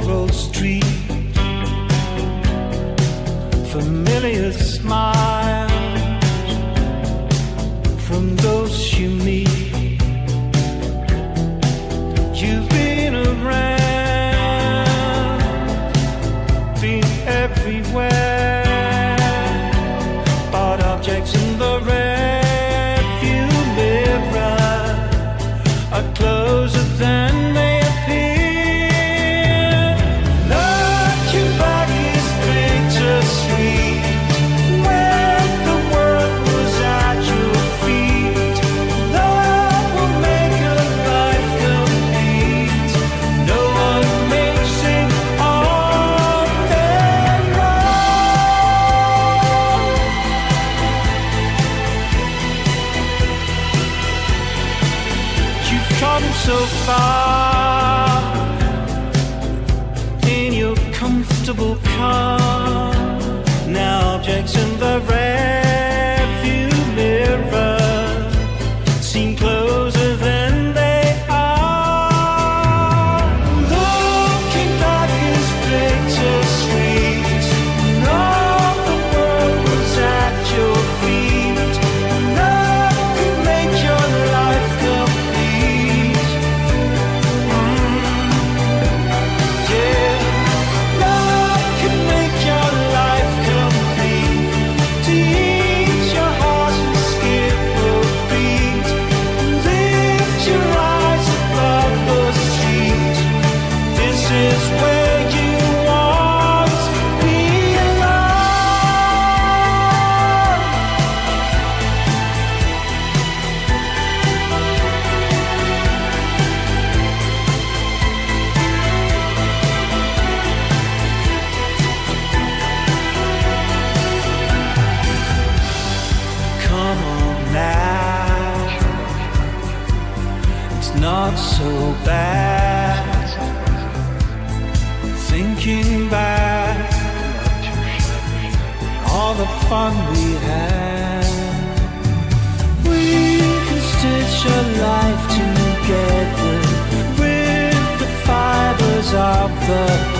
Central Street. Familiar smiles from those you meet. You've been around, been everywhere, bought objects in the rearview mirror are closer than they appear. Looking back is bittersweet. When the world was at your feet, love will make your life complete. No one makes it all that wrong. You've come so far in your comfortable car. Now objects in the rearview mirror seem closer than they are. Looking back is bittersweet. All the world was at your feet. Love could make your life complete. Yeah, love could make your life complete. Teach your heart to skip a beat. Lift your eyes above the street. This is where you want to belong. Come on now, it's not so bad. Thinking back, all the fun we had. We can stitch a life together with the fibers of the